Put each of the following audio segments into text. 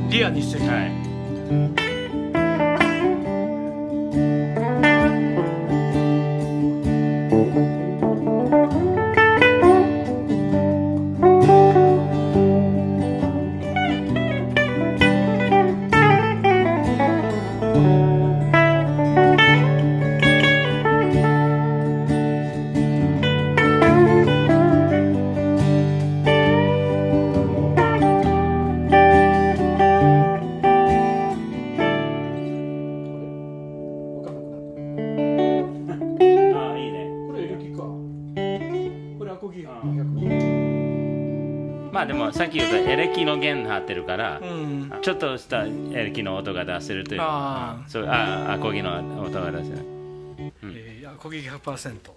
リアにしてる。 はい。まあでもさっき言ったエレキの弦張ってるから、ちょっとしたエレキの音が出せるという、そうアコギの音が出せる。 アコギ 100%。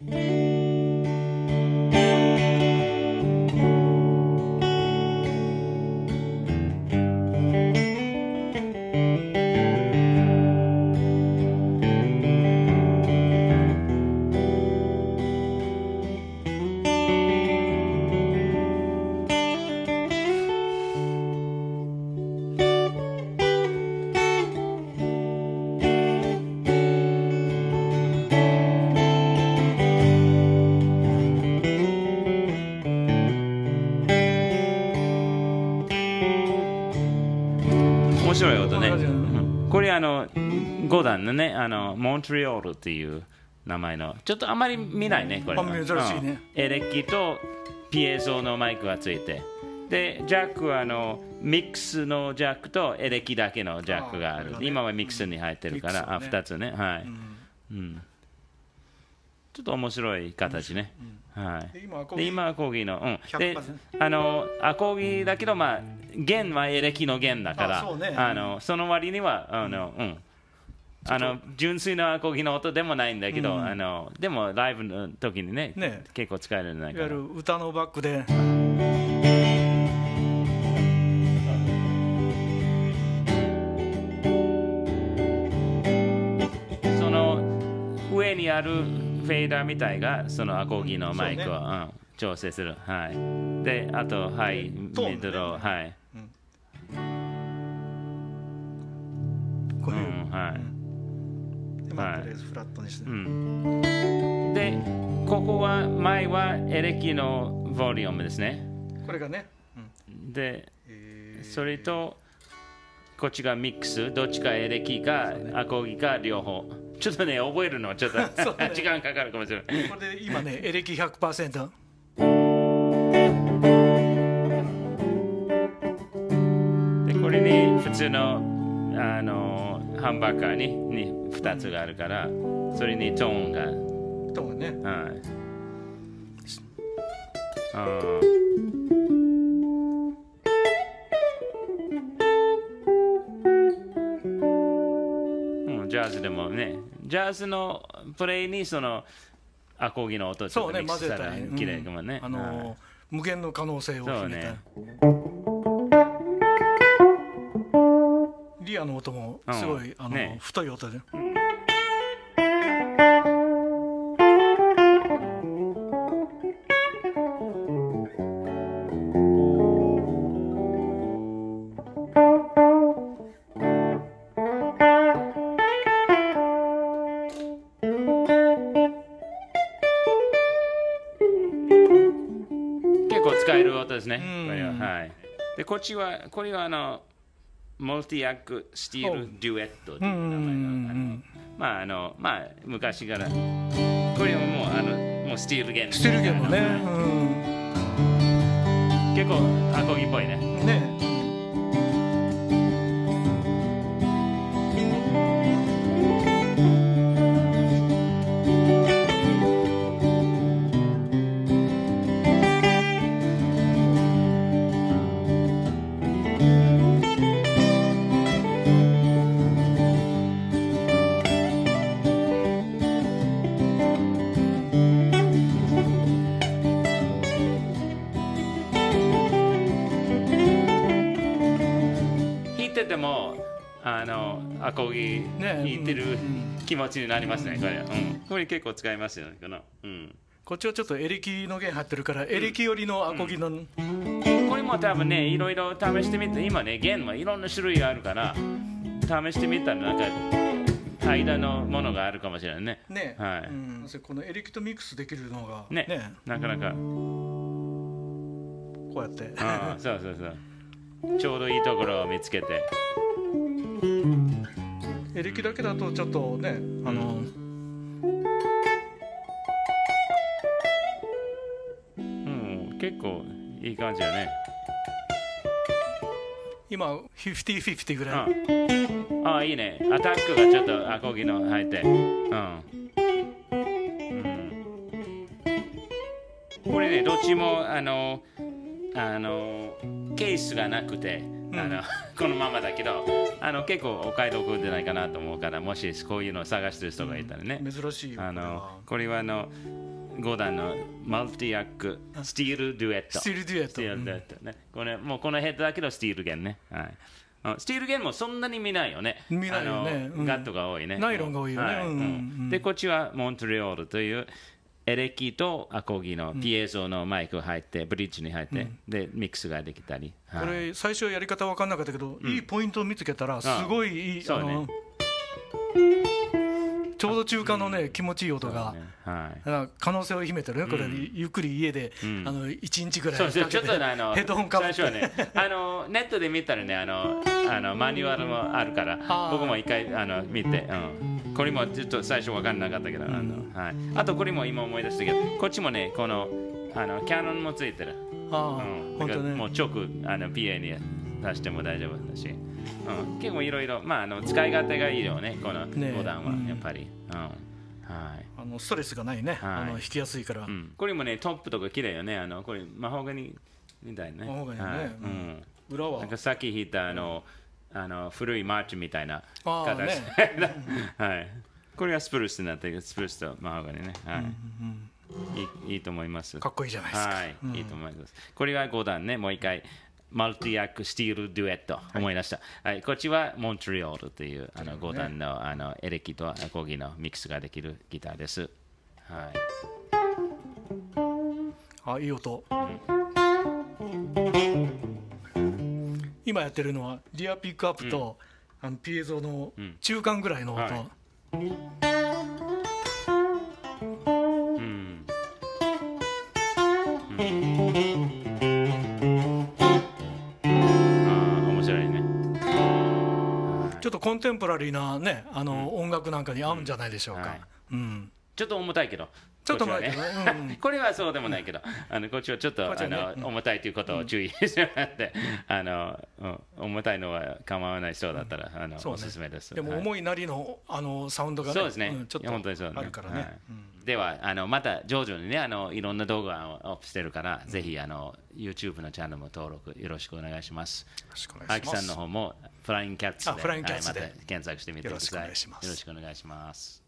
面白い音ね。これ5段のね、モントリオールっていう名前の、ちょっとあまり見ないね、これ。 珍しいね。 エレキとピエゾのマイクがついて、で、ジャックはミックスのジャックとエレキだけのジャックがある。今はミックスに入ってるから、2つね。はい。ちょっと面白い形ね。はい。で今アコギの、でアコギだけど、まあ弦はエレキの弦だから、その割には純粋なアコギの音でもないんだけど、でもライブの時にね結構使えるんじゃないかな。 いわゆる歌のバックで。 その上にあるフェーダーみたいがそのアコギのマイクを、調整する。はい。で、あと、はい、ミドル、はい。 こういう。 はい。 で、まあ、とりあえずフラットにして。 で、ここは、前はエレキのボリュームですね。 これがね。 で、それと、こっちがミックス、どっちかエレキか、アコギか、両方。ちょっとね、覚えるのちょっと時間かかるかもしれない。 これで今ね、エレキ 100%。 で、これに普通のハンバーガーに2つがあるから、それにトーンが。 トーンね。 はい。ジャズでもね、ジャズのプレイにそのアコギの音ちょっとミックスしたら綺麗かもね。 無限の可能性を秘めた。リアの音もすごい太い音で。 使える音ですね。これは、はい。で、これはモルティアックスティールデュエットという名前がまあ昔からこれはもうスティール弦。 スティール弦のね。 結構アコギっぽいね。 ね。 でもアコギ弾いてる気持ちになりますね。これ結構使いますよね。 こっちはちょっとエレキの弦入ってるからエレキ寄りのアコギの。 これもも多分ね、いろいろ試してみて、今ね、弦もいろんな種類があるから、試してみたら、なんか、間のものがあるかもしれないね。 ね、 はい。 このエレキとミックスできるのが、 ね、なかなか。 こうやって。 そうそうそう。ちょうどいいところを見つけて。 エレキだけだとちょっとね、 結構いい感じだね。 今50-50ぐらい。 いいね。アタックがちょっとアコギの入って。これね、どっちもケースがなくて、このままだけど、結構お買い得じゃないかなと思うから、もしこういうのを探してる人がいたらね。 珍しい。 これは5段のマルティアックスティールデュエット。 スティールデュエット。 ね。もうこのヘッドだけどスティール弦ね。スティール弦もそんなに見ないよね。 見ないよね。 ガットが多いね。 ナイロンが多いよね。 で、こっちはモントリオールというエレキとアコギのピエゾのマイクが入って、ブリッジに入って、で、ミックスができたり。 これ、最初やり方分かんなかったけど、いいポイントを見つけたら、すごいいい。ちょうど中間のね、気持ちいい音が、可能性を秘めてるね、これ、ゆっくり家で1日ぐらいかけて、ヘッドホンかぶって。 最初はね、ネットで見たらね、マニュアルもあるから、僕も一回見て、これもちょっと最初分かんなかったけど、あとこれも今思い出したけど、こっちもね、このキャノンもついてる。もう直PA に出しても大丈夫だし。結構いろいろ、使い勝手がいいよね、この5段はやっぱり。 ストレスがないね、弾きやすいから。 これもね、トップとか綺麗よね、これ、マホガニみたいね。 マホガニね。裏はなんかさっき弾いた古いマーチみたいな形。これはスプルースになってる、スプルースとマホガニね。いいと思います。 かっこいいじゃないですか。 いいと思います。これが5段ね、もう一回。マルティアックスティールデュエット、思い出した。こっちはモントリオールという5段のエレキとアコギのミックスができるギターです。 いい音。今やってるのはリアピックアップとピエゾの中間ぐらいの音。ちょっとコンテンポラリーなね、音楽なんかに合うんじゃないでしょうか。 ちょっと重たいけど。 ちょっと重たいけど。 これはそうでもないけど、こっちはちょっと重たいということを注意してもらって、重たいのは構わない人だったらおすすめです。 でも重いなりのサウンドがね、ちょっとあるからね。 ではまた徐々にねいろんな動画をアップしてるから、ぜひYouTube のチャンネルも登録よろしくお願いします。アキさんの方もフライングキャッツでまた検索してみてください。よろしくお願いします。